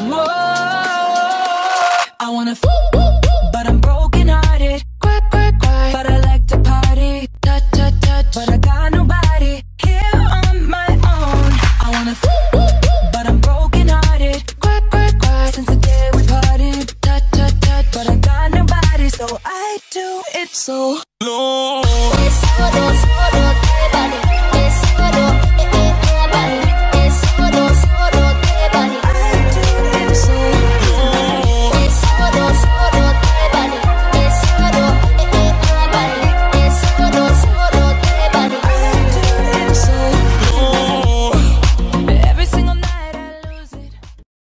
more. I wanna but I'm broken hearted. Cry, but I like to party. Touch, but I got nobody here on my own. I wanna but I'm broken hearted. Cry, since the day we parted. Touch, but I got nobody, so I do it so low.